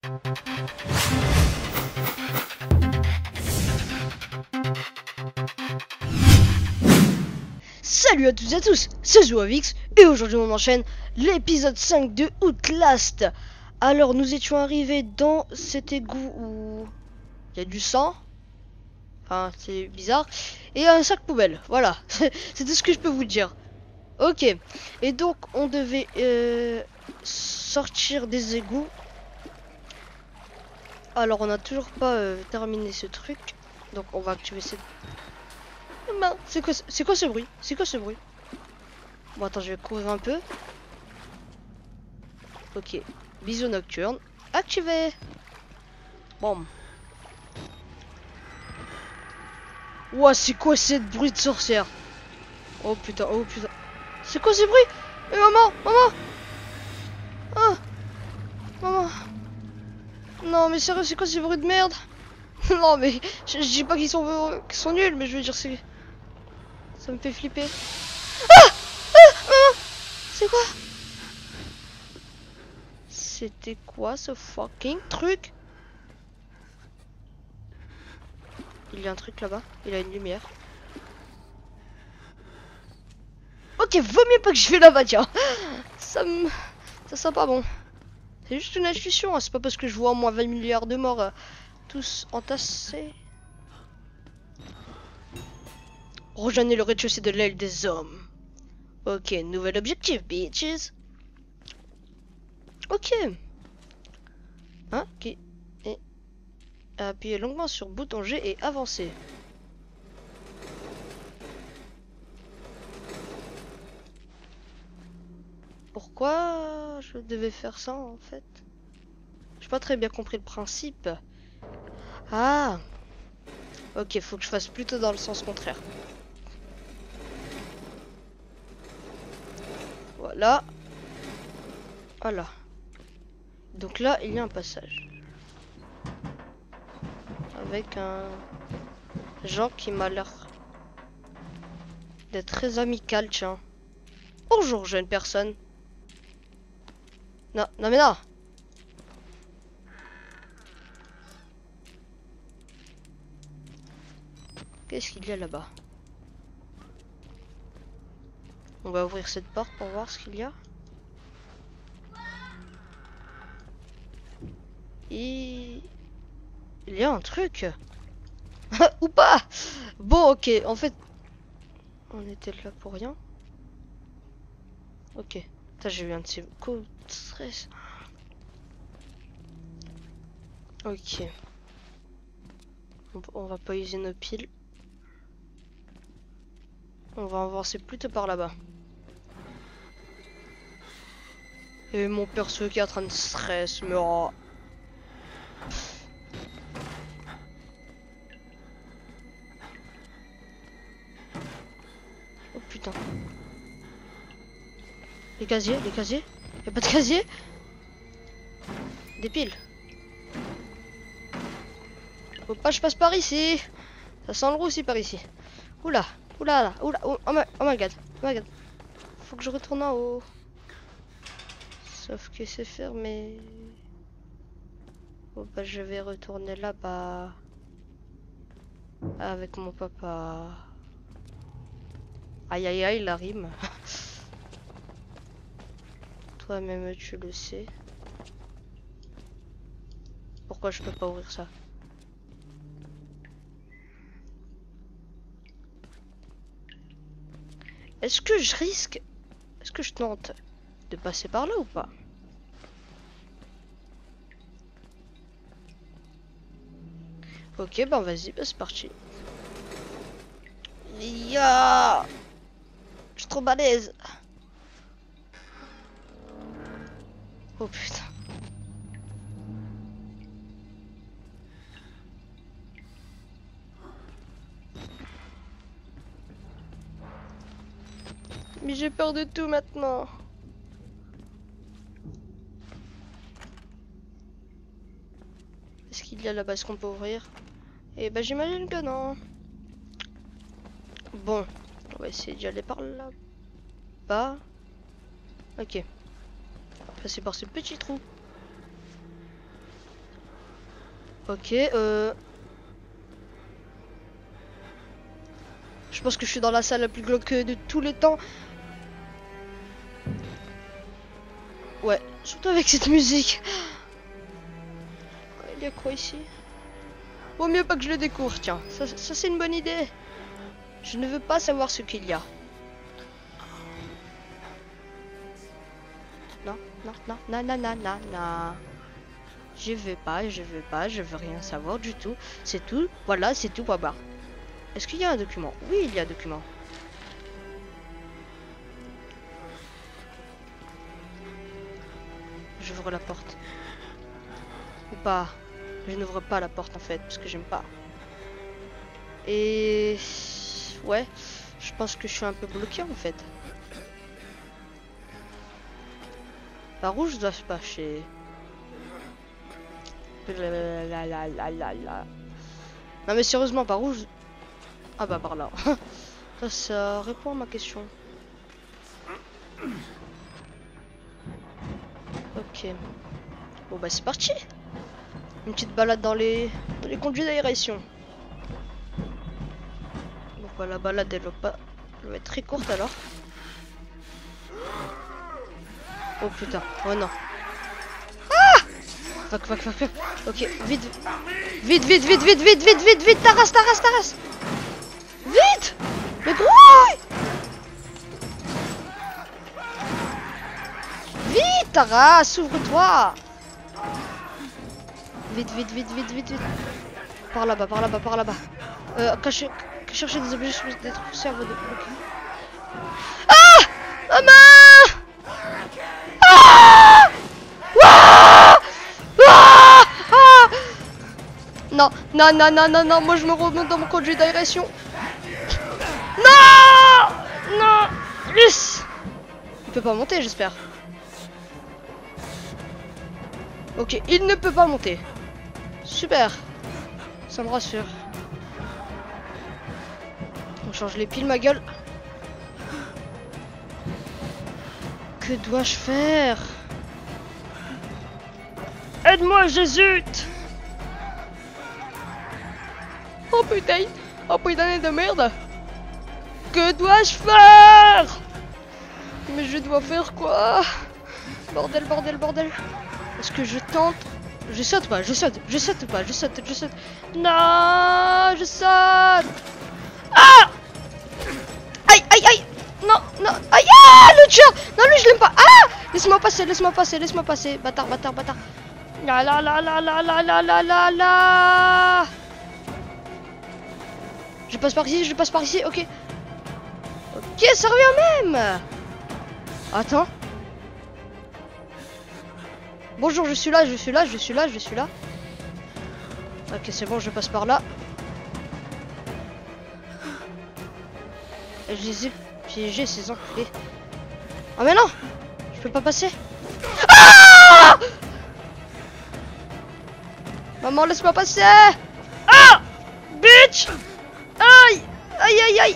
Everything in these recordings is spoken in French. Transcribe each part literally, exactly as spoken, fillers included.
Salut à toutes et à tous, c'est Zoavix et aujourd'hui on enchaîne l'épisode cinq de Outlast. Alors nous étions arrivés dans cet égout où il y a du sang. Enfin c'est bizarre. Et un sac poubelle, voilà. C'est tout ce que je peux vous dire. Ok, et donc on devait euh, sortir des égouts. Alors on n'a toujours pas euh, terminé ce truc. Donc on va activer cette... C'est quoi, c'est quoi ce bruit? C'est quoi ce bruit? Bon attends, je vais courir un peu. Ok, bisous nocturne activé. Bon. Ouah, c'est quoi cette bruit de sorcière? Oh putain, oh putain. C'est quoi ce bruit? Mais maman, maman. Ah, maman. Non mais sérieux, c'est quoi ce bruit de merde? Non mais, je, je dis pas qu'ils sont, euh, qu'ils sont nuls, mais je veux dire c'est... Ça me fait flipper. Ah, ah, maman. C'est quoi? C'était quoi ce fucking truc? Il y a un truc là-bas, il a une lumière. Ok, vaut mieux pas que je vais là-bas, tiens. Ça me... Ça sent pas bon. C'est juste une intuition, hein. C'est pas parce que je vois au moins vingt milliards de morts euh, tous entassés. Rejoignez le rez-de-chaussée de l'aile des hommes. Ok, nouvel objectif, bitches. Ok. Hein, ok. Et... Appuyez longuement sur bouton G et avancez. Pourquoi je devais faire ça en fait? J'ai pas très bien compris le principe. Ah. Ok, faut que je fasse plutôt dans le sens contraire. Voilà. Voilà. Donc là, il y a un passage. Avec un... Jean qui m'a l'air d'être très amical, tiens. Bonjour, jeune personne. Non, non mais non. Qu'est-ce qu'il y a là-bas? On va ouvrir cette porte pour voir ce qu'il y a. Et... Il y a un truc. Ou pas. Bon, ok, en fait... On était là pour rien. Ok. J'ai eu un de ces coups de stress. Ok. On, on va pas user nos piles. On va avancer plutôt par là-bas. Et mon perso qui est en train de stress, mais oh. Oh putain. Les casiers, les casiers. Y'a pas de casier? Des piles. Faut pas que je passe par ici. Ça sent le roussi par ici. Oula, oula, là, oula, oh, oh, my, oh my god, oh my god. Faut que je retourne en haut. Sauf que c'est fermé. Bon bah je vais retourner là-bas. Avec mon papa. Aïe aïe aïe, la rime. Toi-même tu le sais. Pourquoi je peux pas ouvrir ça? Est-ce que je risque... Est-ce que je tente de passer par là ou pas? Ok, ben vas-y, bah c'est parti. Ya, je suis trop balèze. Oh putain. Mais j'ai peur de tout maintenant. Est-ce qu'il y a là-bas ce qu'on peut ouvrir? Eh ben j'imagine que non. Bon, on va essayer d'y aller par là-bas. Ok. Passer par ce petit trou. Ok, euh... je pense que je suis dans la salle la plus glauque de tous les temps. Ouais, surtout avec cette musique. Il y a quoi ici? Vaut mieux pas que je le découvre, tiens. Ça, ça c'est une bonne idée. Je ne veux pas savoir ce qu'il y a. Non, non, non, non, non, non, non, non. Je veux pas, je veux pas, je veux rien savoir du tout. C'est tout, voilà, c'est tout, baba. Est-ce qu'il y a un document? Oui, il y a un document. J'ouvre la porte. Ou pas. Je n'ouvre pas la porte en fait, parce que j'aime pas. Et... ouais, je pense que je suis un peu bloqué en fait. Par où je dois se passer? Non mais sérieusement, par où je... Ah bah par là. Ça, ça répond à ma question. Ok. Bon bah c'est parti. Une petite balade dans les, dans les conduits d'aération. Bon bah la balade elle va pas... Elle va être très courte alors. Oh putain, oh non. Ah! Fuck, fuck, fuck, fuck. Ok, vite. Vite, vite, vite, vite, vite, vite, vite, vite, ta race, ta race, ta race. Vite! Mais gros! Vite, ta race, ouvre-toi! Vite, vite, vite, vite, vite, vite. Par là-bas, par là-bas, par là-bas. Euh, cacher, chercher des objets sur des trucs cerveau de bloquer. Ah! Maman! Ah! Ah! Ah! Ah! Non, non, non, non, non, non, moi je me remonte dans mon conduit d'aération. Non! Non! Yes! Il peut pas monter, j'espère. Ok, il ne peut pas monter. Super. Ça me rassure. On change les piles, ma gueule. Que dois-je faire? Aide-moi, Jésus! Oh putain! Oh putain de merde! Que dois-je faire? Mais je dois faire quoi? Bordel, bordel, bordel. Est-ce que je tente? Je saute pas, je saute, je saute pas, je saute, je saute. Non, je saute. Ah! Aïe, aïe, aïe. Non, non, aïe, ah, le tueur. Non, lui, je l'aime pas. Ah! Laisse-moi passer, laisse-moi passer, laisse-moi passer. Bâtard, bâtard, bâtard. La la la la la la la la la la. Je passe par ici, je passe par ici, ok. Ok, ça revient même. Attends. Bonjour, je suis là, je suis là, je suis là, je suis là. Ok, c'est bon, je passe par là. Et je les ai piégés, ces enculés. Oh mais non! Je peux pas passer. Ah! Maman, laisse-moi passer! Ah! Bitch! Aïe! Aïe, aïe, aïe!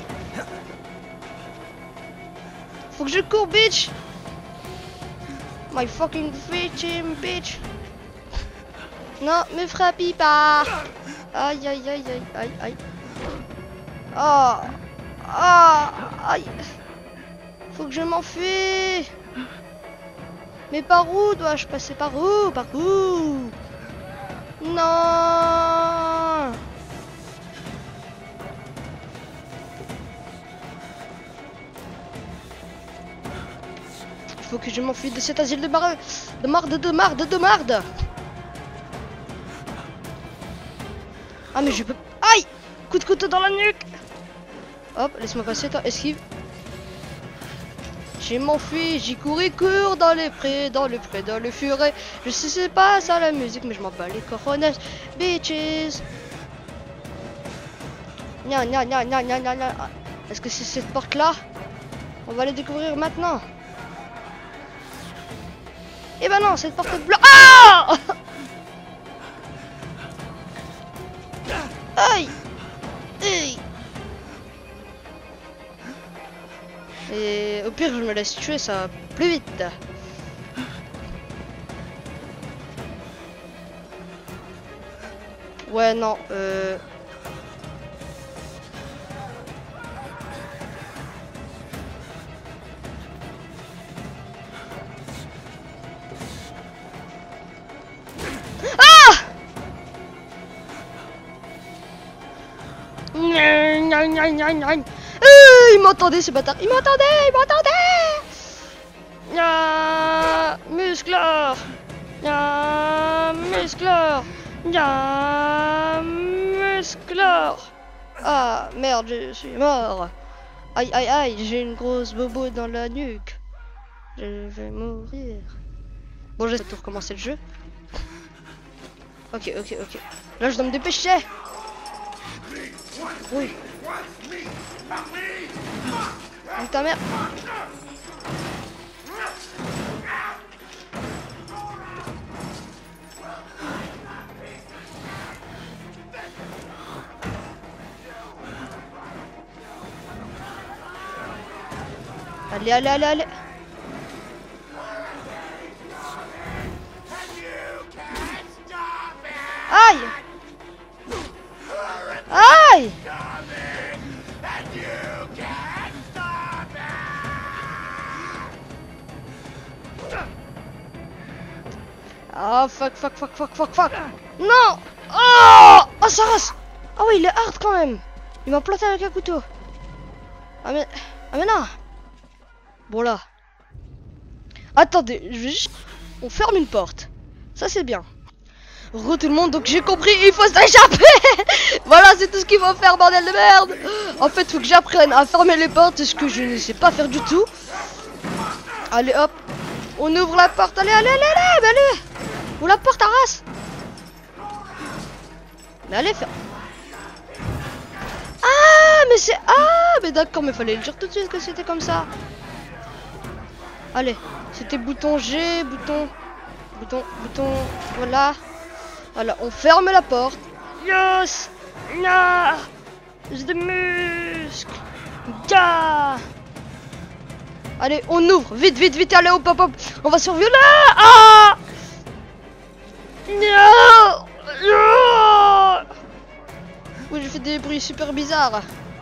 Faut que je cours, bitch! My fucking victim, bitch! Non, me frappe pas! Aïe, aïe, aïe, aïe, aïe, aïe. Oh! Ah! Aïe! Faut que je m'enfuis! Mais par où dois-je passer? Par où? Par où? Non! Il faut que je m'enfuis de cet asile de marde, de marde, de marde, de marde! Ah mais je peux... Aïe! Coup de couteau dans la nuque! Hop, laisse-moi passer, toi, esquive. J'ai m'enfui, j'y cours et cours dans les prés, dans le pré, dans le furet. Je sais c'est pas ça la musique, mais je m'en bats les cojones, bitches. Nya nya nya nya nya nya nya. Est-ce que c'est cette porte là? On va les découvrir maintenant. Eh ben non, cette porte est bleue. Ah! Aïe! Aïe! Et au pire, je me laisse tuer, ça va plus vite. Ouais, non, euh... Ah! Euh, il m'entendait ce bâtard, il m'entendait, il m'entendait. Ya, muscleur. Ya, muscleur. Ya, muscleur. Ah, merde, je suis mort. Aïe, aïe, aïe, j'ai une grosse bobo dans la nuque. Je vais mourir. Bon, j'ai tout recommencer le jeu. Ok, ok, ok. Là, je dois me dépêcher. Oui. Donc ta mère. Allez, allez, allez, allez. Aïe! Aïe! Ah, fuck, fuck, fuck, fuck, fuck, fuck. Non! Oh! Oh, ça rase! Ah oui, il est hard quand même. Il m'a planté avec un couteau. Ah mais... Ah mais non! Bon là. Attendez, je vais juste... On ferme une porte. Ça c'est bien. Re tout le monde, donc j'ai compris, il faut s'échapper. Voilà, c'est tout ce qu'il faut faire, bordel de merde. En fait, faut que j'apprenne à fermer les portes, ce que je ne sais pas faire du tout. Allez hop, on ouvre la porte, allez, allez, allez, allez, allez. Ouvre la porte, arrasse. Mais allez, faire... Ah, mais c'est... Ah, mais d'accord, mais fallait le dire tout de suite que c'était comme ça. Allez, c'était bouton G, bouton... Bouton, bouton... Voilà. Voilà, on ferme la porte. Yes! Nah! J'ai des muscles! Ga! Allez, on ouvre! Vite, vite, vite! Allez, hop, hop, hop! On va survivre là! Ah! No! No! Oui, j'ai fait des bruits super bizarres.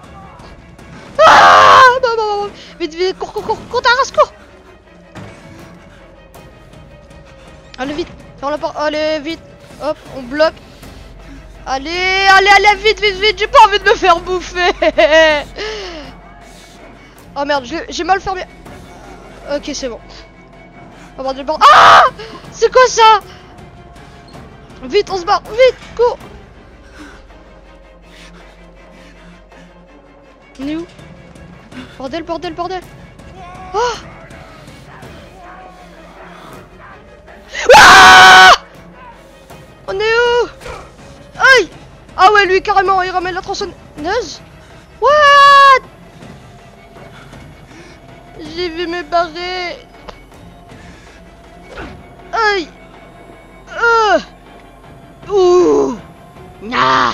Ah! Non, non, non. Vite, vite, cours, cours, cours! Cours, ta race, cours! Allez, vite! Ferme la porte! Allez, vite! Hop, on bloque. Allez, allez, allez, vite, vite, vite. J'ai pas envie de me faire bouffer. Oh merde, j'ai mal fermé. Ok, c'est bon. Oh bordel, bordel. Ah! C'est quoi ça? Vite, on se barre. Vite, cours. On est où? Bordel, bordel, bordel. Oh! Ah! On est où? Aïe! Ah ouais, lui carrément, il ramène la tronçonneuse. What? J'ai vu me barrer. Aïe! Euh. Ouh! Nah!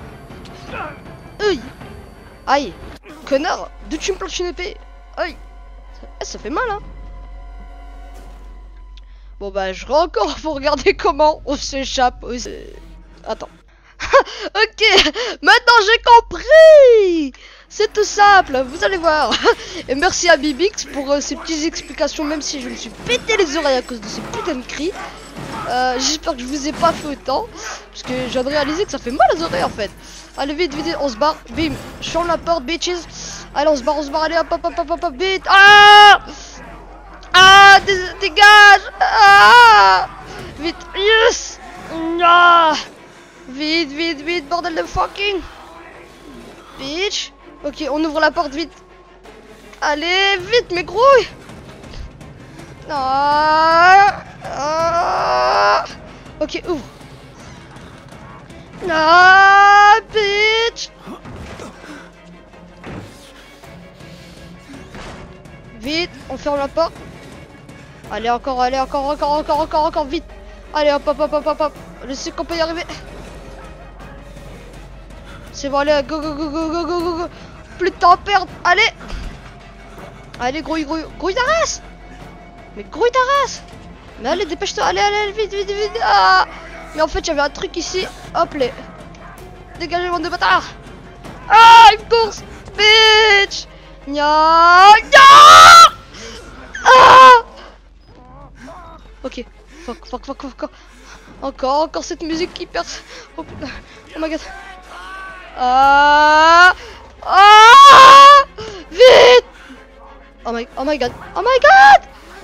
Aïe! Aïe! Connard! D'où tu me plantes une épée? Aïe! Ça, ça fait mal, hein? Bon bah je vais encore pour regarder comment on s'échappe. Euh, attends. Ok, maintenant j'ai compris. C'est tout simple, vous allez voir. Et merci à Bibix pour euh, ces petites explications, même si je me suis pété les oreilles à cause de ces putains de cris. Euh, J'espère que je vous ai pas fait autant, parce que je viens de réaliser que ça fait mal aux oreilles en fait. Allez vite, vite, on se barre. Bim, je ferme la porte, bitches. Allez, on se barre, on se barre. Allez, hop, hop, hop, hop, hop, hop, vite. Ah! Ah, dégage! Ah! Vite, yes! Ah! Vite, vite, vite, bordel de fucking bitch! Ok, on ouvre la porte vite. Allez, vite, mes grouilles! Ah! Ah! Ok, ouvre. Ah, bitch! Vite, on ferme la porte. Allez, encore, allez, encore, encore, encore, encore, encore, vite. Allez, hop, hop, hop, hop, hop, hop. Je sais qu'on peut y arriver. C'est bon, allez, go, go, go, go, go, go, go, go. Plus de temps à perdre, allez. Allez, grouille, grouille, grouille ta race. Mais grouille ta race. Mais allez, dépêche-toi, allez, allez, vite, vite, vite. Ah. Mais en fait, j'avais un truc ici. Hop, les. Dégagez, bande de bâtards. Ah, il me course. Bitch. Nya. Nya. Ah. Ok. Fuck, fuck, fuck, fuck. Encore, encore cette musique qui perce. Oh putain. Oh my god. Ah. Ah. Vite. Oh my, oh my god. Oh my god.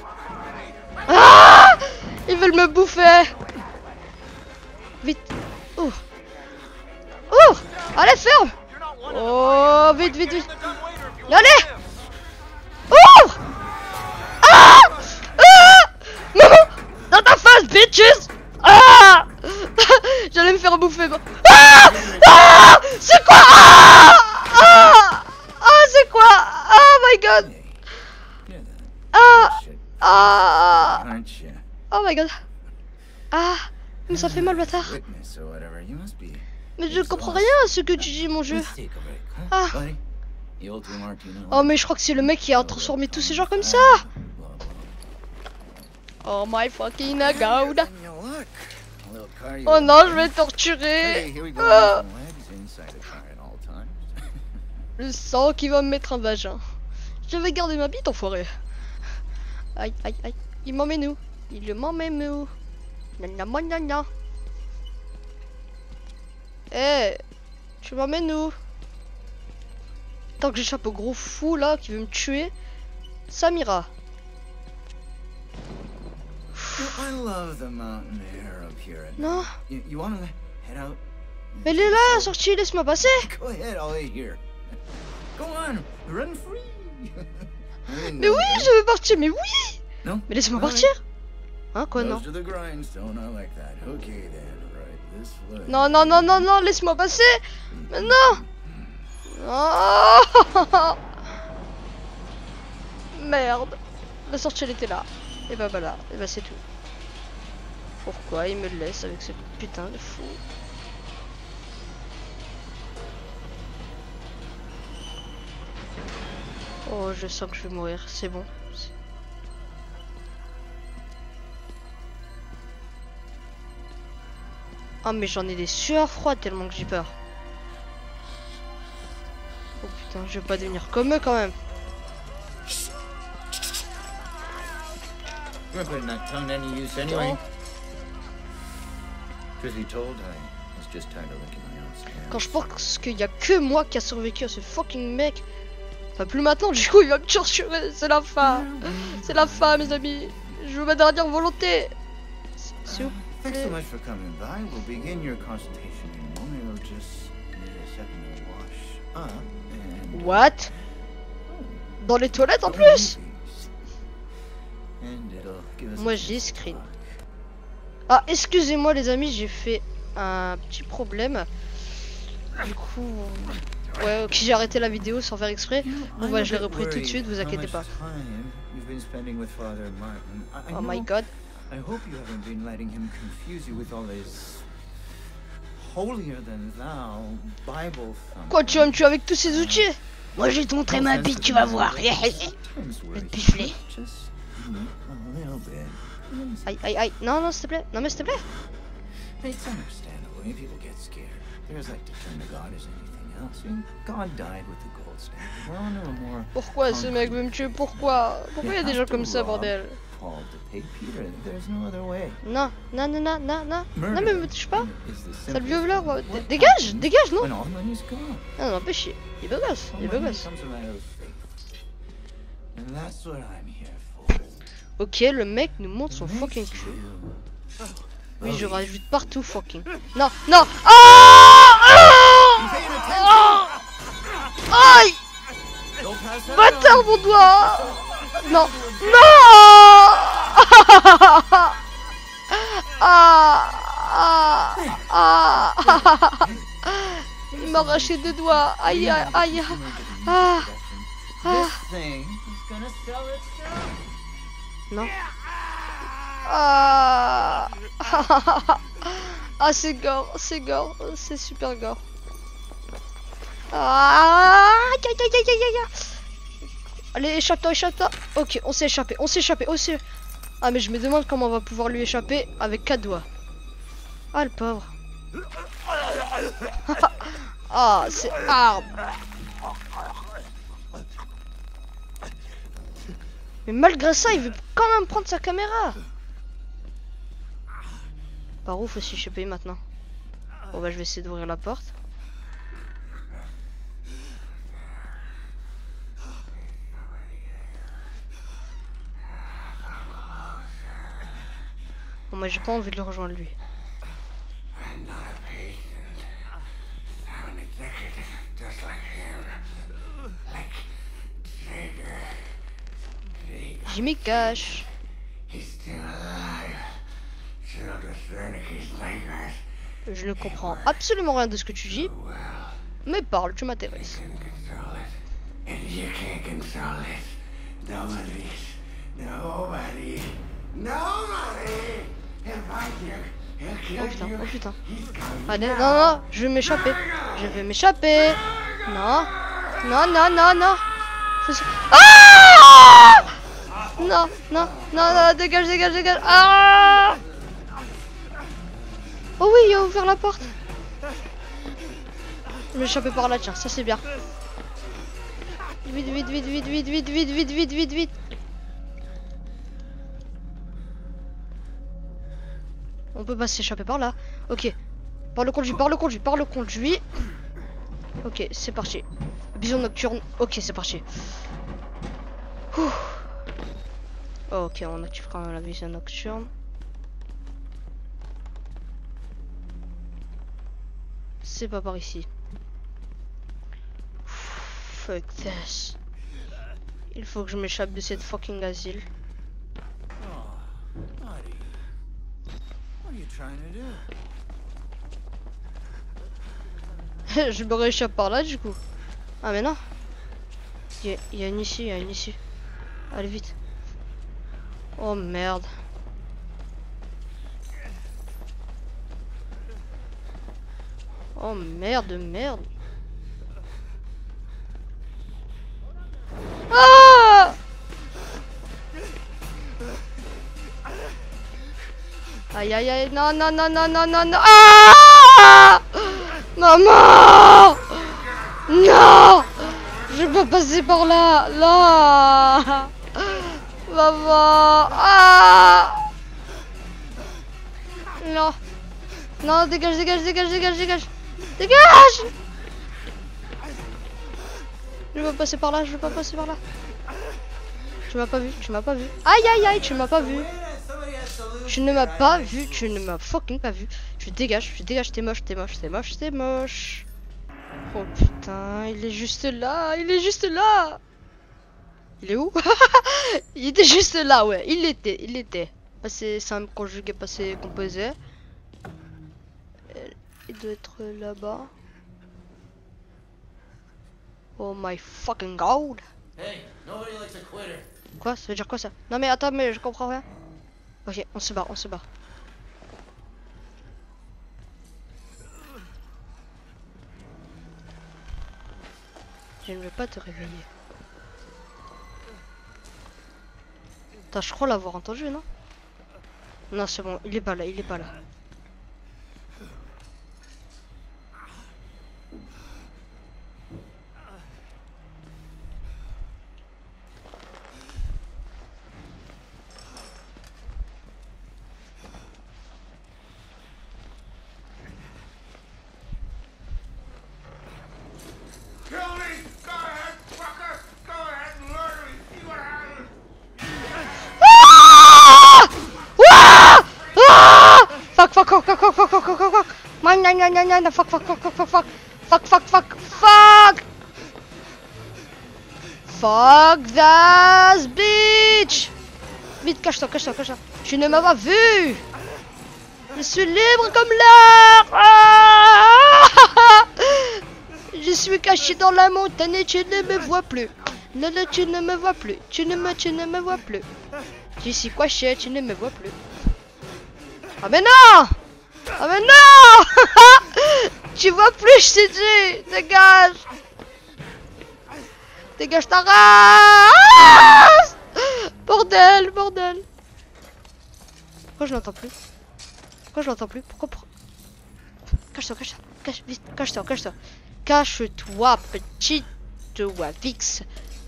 Ah. Ils veulent me bouffer. Vite. Ouvre. Ouvre. Allez, ferme. Oh, vite, vite, vite. Allez. Ouvre. Ah. Ah. Maman. Dans ta face, bitches. Ah. J'allais me faire bouffer. Ah. Ah. C'est quoi? Ah. Ah. Ah, c'est quoi? Oh my god. Ah. Ah. Oh my god. Ah. Mais ça fait mal, bâtard. Mais je comprends rien à ce que tu dis, mon jeu. Ah. Oh, mais je crois que c'est le mec qui a transformé tous ces gens comme ça. Oh my fucking god. Oh non, je vais torturer. Ah. Le sang qui va me mettre un vagin. Je vais garder ma bite, enfoiré. Aïe, aïe, aïe. Il m'emmène où? Il m'emmène où? Nanana, nanana. Eh, hey, tu m'emmènes où? Tant que j'échappe au gros fou là qui veut me tuer. Samira. Non. Mais elle est là, sortie, laisse-moi passer. Mais oui, je veux partir, mais oui. Mais laisse-moi partir. Hein, quoi, non? Non, non, non, non, non, laisse-moi passer. Mais non. Oh. Merde. La sortie, elle était là. Et bah voilà, et bah c'est tout. Pourquoi il me laisse avec ce putain de fou? Oh, je sens que je vais mourir, c'est bon. Ah, mais j'en ai des sueurs froides tellement que j'ai peur. Oh putain, je vais pas devenir comme eux quand même. Quand je pense qu'il y a que moi qui a survécu à ce fucking mec. Enfin, plus maintenant, du coup, il va me torturer. C'est la fin. C'est la fin, mes amis. Je veux ma dernière volonté. S'il vous plaît. What? Dans les toilettes en plus? Moi j'ai screen. Ah, excusez-moi les amis, j'ai fait un petit problème. Du coup, ouais, ok, j'ai arrêté la vidéo sans faire exprès. Bon, bah, je l'ai repris tout de suite, vous inquiétez pas. Oh my god. Quoi, tu vas me tuer avec tous ces outils? Moi je vais te montrer ma bite, tu vas voir. Je vais te piffler. Aïe aïe aïe. Non non s'il te plaît. Non mais s'il te plaît. Pourquoi ce mec veut me tuer? Pourquoi? Pourquoi il y a des gens comme ça, bordel? Non, non, non, non, non, non. Non mais me touche pas. Sale vieux voleur. Dégage, dégage, non. Non, non, fais chier. Il est beau gosse, il est beau gosse. Ok, le mec nous montre son fucking cul. Oui, je rajoute partout fucking. Non, non. Oh, oh, aïe. Bâtard mon doigt. Non, non. Ah, ah, ah. Il m'a arraché deux doigts. Aïe, aïe, aïe. Ah, ah. Non. Ah, ah c'est gore, c'est gore, c'est super gore. Ah, aïe, aïe, aïe, aïe, aïe. Allez, échappe-toi, échappe-toi. Ok, on s'est échappé, on s'est échappé, on s'est... Ah, mais je me demande comment on va pouvoir lui échapper avec quatre doigts. Ah, le pauvre. Ah, c'est hard. Mais malgré ça, il veut quand même prendre sa caméra. Par où faut s'y choper maintenant? Bon bah je vais essayer d'ouvrir la porte. Bon moi j'ai pas envie de le rejoindre lui. J'y m'y cache. Je ne comprends absolument rien de ce que tu dis. Mais parle, tu m'intéresses. Oh putain, oh putain. Allez, non, non, je vais m'échapper. Je vais m'échapper. Non, non, non, non, non. Ah! Non, non, non, non, dégage, dégage, dégage. Ah! Oh oui, il a ouvert la porte. Je vais m'échapper par là, tiens, ça c'est bien. Vite, vite, vite, vite, vite, vite, vite, vite, vite, vite, vite. On peut pas s'échapper par là. Ok. Par le conduit, par le conduit, par le conduit. Ok, c'est parti. Vision nocturne. Ok, c'est parti. Ouh. Ok, on active quand même la vision nocturne. C'est pas par ici. Fuck this. Il faut que je m'échappe de cette fucking asile. Je me rééchappe par là du coup. Ah mais non. Il y, y a une issue, il y a une issue. Allez vite. Oh merde. Oh merde, merde. Ah! Aïe aïe aïe, non non non non non non non. Ah! Maman! Non! Je peux passer par là, là! Maman! Ah! Non! Non, dégage, dégage, dégage, dégage, dégage! Dégage! Je veux passer par là, je veux pas passer par là. Tu m'as pas vu, tu m'as pas vu. Aïe aïe aïe, tu m'as pas vu. Tu ne m'as pas vu, tu ne m'as fucking pas vu. Je dégage, je dégage, t'es moche, t'es moche, t'es moche, t'es moche. Oh putain, il est juste là, il est juste là. Il est où? Il était juste là, ouais, il était, il était. Passé simple conjugué, passé composé. Il doit être là-bas. Oh my fucking god. Hey, nobody likes a quitter. Quoi? Ça veut dire quoi ça? Non mais attends, mais je comprends rien. Ok, on se barre, on se barre. Je ne vais pas te réveiller. Attends, je crois l'avoir entendu, non? Non, c'est bon, il est pas là, il est pas là. Fuck, fuck, fuck, fuck, fuck, fuck, fuck, fuck, fuck, man, nan, nan, nan, nan, fuck, fuck, fuck, fuck, fuck, fuck, fuck, fuck, fuck, fuck, fuck that bitch. Vite, cache-toi, cache-toi, cache-toi. Tu ne m'as pas vu. Je suis libre comme l'air. Ah! Je suis caché dans la montagne et tu ne me vois plus. Non, non, tu ne me vois plus. Tu ne me, tu ne me vois plus. Je suis caché, tu ne me vois plus. Ah mais non! Ah mais non! Tu vois plus, je t'ai dit! Dégage! Dégage ta race! Bordel, bordel! Pourquoi je l'entends plus? Pourquoi je l'entends plus? Pourquoi, pourquoi cache-toi, cache-toi, cache, vite, cache-toi, cache-toi. Cache-toi, petite Wavix.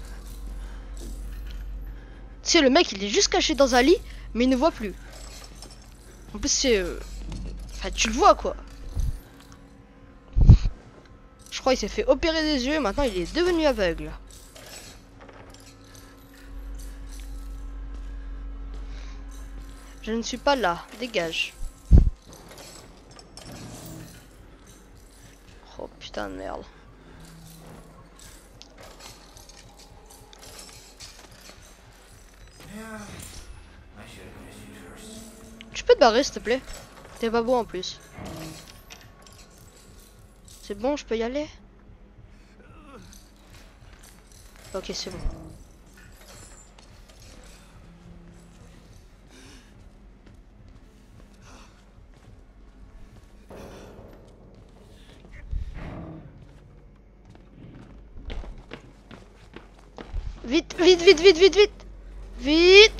Tu sais, le mec, il est juste caché dans un lit, mais il ne voit plus. En plus, c'est... Euh... Enfin, tu le vois, quoi. Je crois qu'il s'est fait opérer des yeux, maintenant il est devenu aveugle. Je ne suis pas là, dégage. Oh putain de merde. Tu peux te barrer s'il te plaît? T'es pas beau en plus. C'est bon, je peux y aller? Ok, c'est bon. Vite, vite, vite, vite, vite, vite. Vite.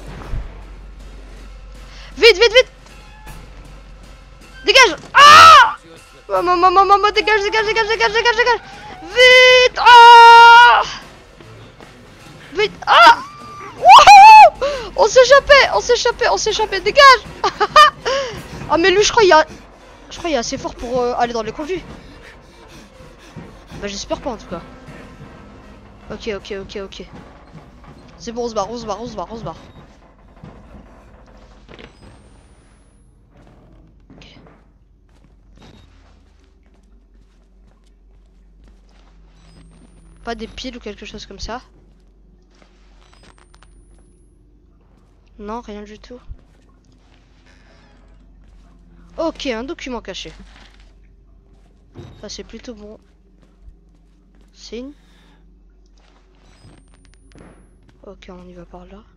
Vite, vite, vite. Dégage. Ah! Maman, maman, maman, dégage, dégage, dégage, dégage, dégage, dégage. Vite. Ah! Vite. Ah! Wouhou! On s'échappait, on s'échappait, on s'échappait, dégage. Ah mais lui je crois il y a... Je crois il est assez fort pour euh, aller dans les conduits. Bah j'espère pas en tout cas. Ok, ok, ok, ok. C'est bon, on se barre, on se barre, on se barre, on se barre. Ok. Pas des piles ou quelque chose comme ça. Non, rien du tout. Ok, un document caché. Ça c'est plutôt bon signe. Ok, on y va par là.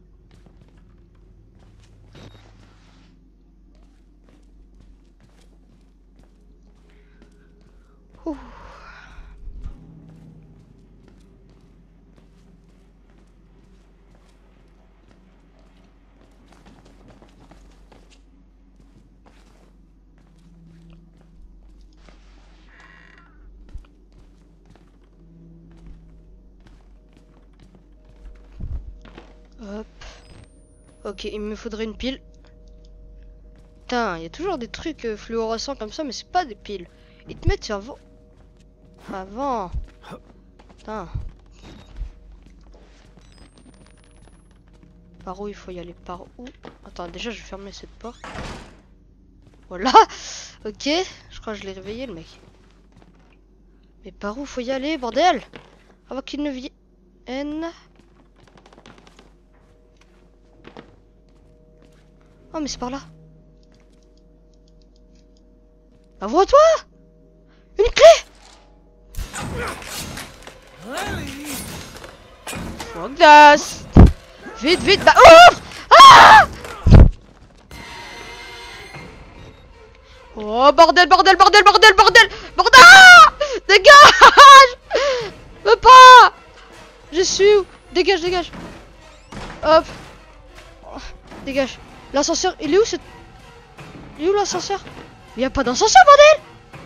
Ouh. Hop. Ok, il me faudrait une pile. Putain, il y a toujours des trucs euh, fluorescents comme ça, mais c'est pas des piles. Ils te mettent avant. Avant. Putain. Par où il faut y aller? Par où? Attends, déjà je vais fermer cette porte. Voilà. Ok. Je crois que je l'ai réveillé le mec. Mais par où faut y aller, bordel? Avant qu'il ne vienne. Oh mais c'est par là. Bah vois-toi. Une clé. Fuck das. Vite, vite, bah ouvre. Ah. Oh bordel, bordel, bordel, bordel, bordel, bordel. Ah, dégage. Me pas. Je suis où? Dégage, dégage. Hop. Oh, dégage. L'ascenseur, il est où ce... Il est où l'ascenseur? Il n'y a pas d'ascenseur, bordel!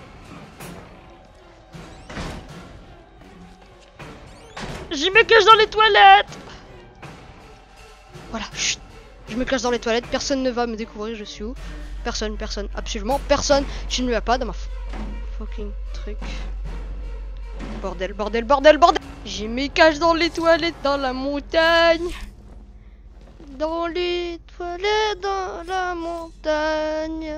Je me cache dans les toilettes! Voilà, chut. Je me cache dans les toilettes, personne ne va me découvrir, je suis où? Personne, personne, absolument personne. Tu ne l'as pas dans ma fucking truc. Bordel, bordel, bordel, bordel! Je me cache dans les toilettes, dans la montagne. Dans les toilettes, dans la montagne.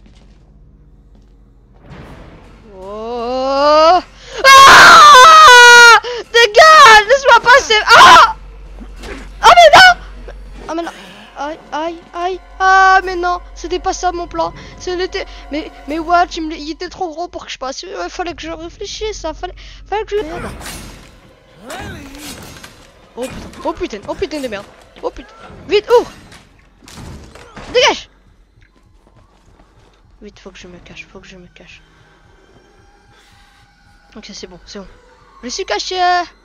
Oh! Ah! Dégage! Laisse-moi passer! Ah! Ah mais non! Ah mais non! Aïe, aïe, aïe! Ah mais non! C'était pas ça mon plan! Ce n'était... Mais, mais what? Il, me... Il était trop gros pour que je passe. Il fallait que je réfléchisse, ça. Fallait, fallait que je... Merde. Oh putain, oh putain, oh putain de merde! Oh putain! Vite, ouvre! Dégage! Vite, faut que je me cache, faut que je me cache. Ok, c'est bon, c'est bon. Je suis caché!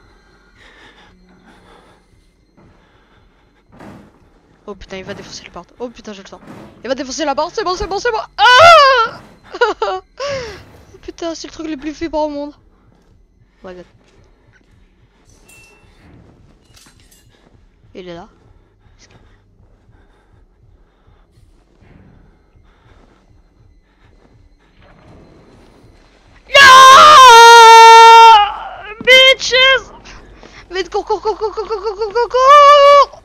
Oh putain, il va défoncer la porte. Oh putain, je le sens. Il va défoncer la porte, c'est bon, c'est bon, c'est bon! Ah! putain, c'est le truc le plus fait au monde. Oh my god. Il est là. Bitches! Vite, cours, cours, cours, cours, cours, cours, cours, cours, cours, cours!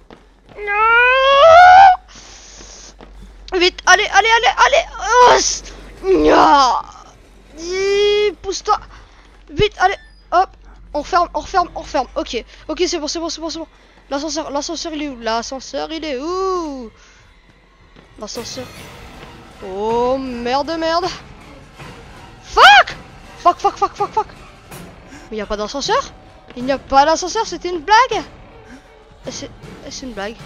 Non! Vite, allez, allez, allez, allez! Oh! Pousse-toi! Vite, allez, hop! On ferme, on ferme, on ferme. Ok, ok, c'est bon, c'est bon, c'est bon, c'est bon. L'ascenseur, l'ascenseur, il est où? L'ascenseur, il est où? L'ascenseur. Oh, merde, merde. Fuck! Fuck, fuck, fuck, fuck, fuck. Mais il n'y a pas d'ascenseur? Il n'y a pas d'ascenseur, c'était une blague? C'est une blague.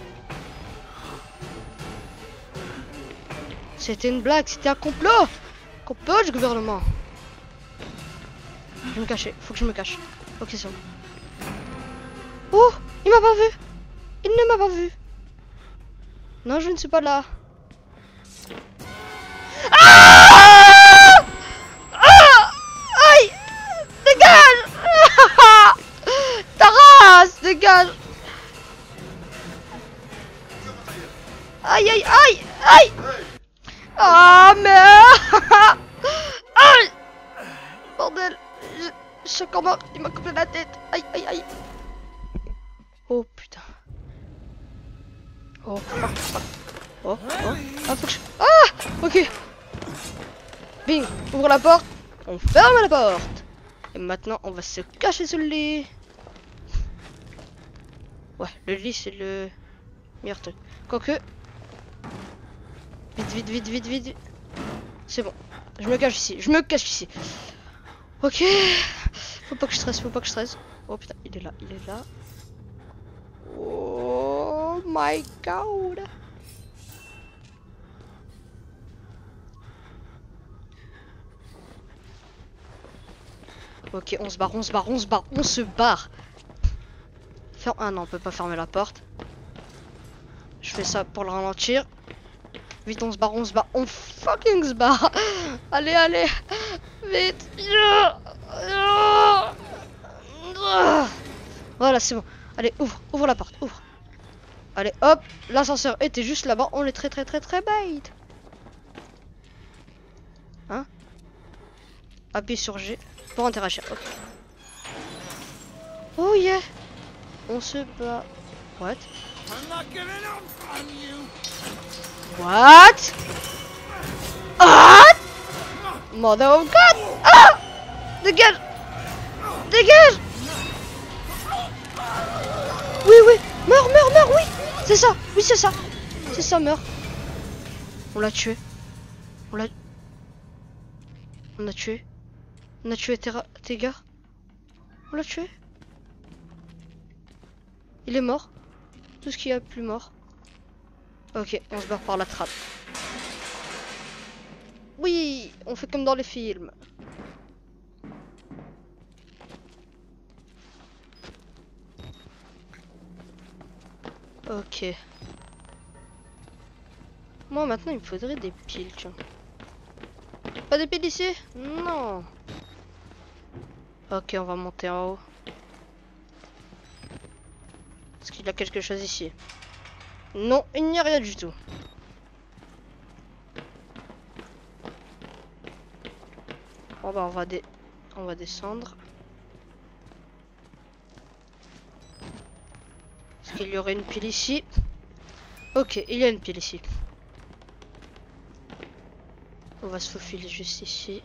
C'était une blague, c'était un complot. Complot du gouvernement. Je vais me cacher, faut que je me cache. Ok, c'est bon. Oh, il m'a pas vu. Il ne m'a pas vu. Non, je ne suis pas là. Ah! Ah! Aïe! Dégage! Ta race! Dégage! Aïe, aïe, aïe! Aïe! Ah, merde! Aïe! Bordel! Je, je suis encore mort, il m'a coupé la tête! Aïe, aïe, aïe! Oh putain! Oh, oh, oh, oh, ah, faut que je... Ah! Ok! Bing! Ouvre la porte! On ferme la porte! Et maintenant, on va se cacher sous le lit! Ouais, le lit, c'est le meilleur truc. Quoique... Vite, vite, vite, vite, vite! C'est bon. Je me cache ici, je me cache ici. Ok. Faut pas que je stresse, faut pas que je stresse. Oh putain, il est là, il est là. Oh my god. Ok, on se barre, on se barre, on se barre, on se barre. Ferme... Ah non, on peut pas fermer la porte. Je fais ça pour le ralentir. Vite, on se barre, on se barre, on fucking se barre. Allez, allez. Vite. Voilà, c'est bon. Allez, ouvre, ouvre la porte, ouvre. Allez, hop. L'ascenseur était juste là-bas. On est très, très, très, très bête. Hein? Appuie sur G pour interagir. Ok. Oh yeah. On se bat. What? What? What? Mother of God! Ah! Dégage! Dégage! Oui, oui! Meurs, meurs, meurs, oui! C'est ça! Oui, c'est ça! C'est ça, meurs! On l'a tué. On l'a... On a tué. On a tué tes, tes gars. On l'a tué. Il est mort. Tout ce qu'il y a de plus mort. Ok, on se barre par la trappe. Oui, on fait comme dans les films. Ok. Moi maintenant il me faudrait des piles, tiens. Pas des piles ici? Non. Ok, on va monter en haut. Est-ce qu'il y a quelque chose ici? Non, il n'y a rien du tout. Bon bah on va dé... on va descendre. Est-ce qu'il y aurait une pile ici? Ok, il y a une pile ici. On va se faufiler juste ici.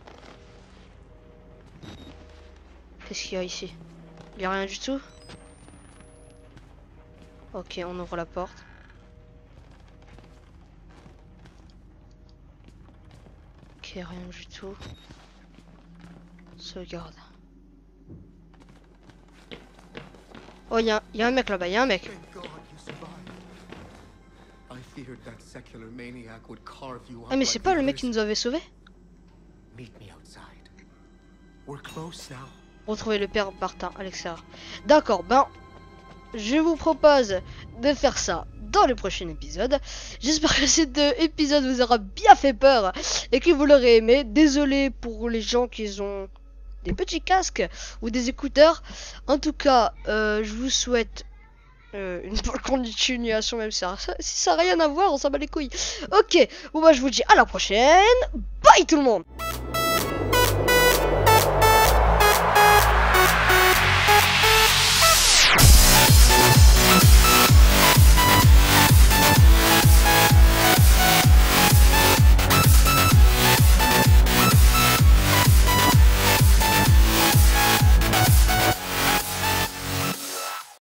Qu'est-ce qu'il y a ici? Il n'y a rien du tout? Ok, on ouvre la porte. Ok, rien du tout. Sauvegarde. Oh, il y, y a un mec là-bas, il y a un mec. Ah mais c'est pas le mec qui nous avait sauvés? Retrouver le père Martin à l'extérieur. D'accord, ben... je vous propose de faire ça dans le prochain épisode. J'espère que cet euh, épisode vous aura bien fait peur et que vous l'aurez aimé. Désolé pour les gens qui ont des petits casques ou des écouteurs. En tout cas, euh, je vous souhaite euh, une bonne continuation, même si ça, si ça n'a rien à voir, on s'en bat les couilles. Ok, bon bah je vous dis à la prochaine. Bye tout le monde.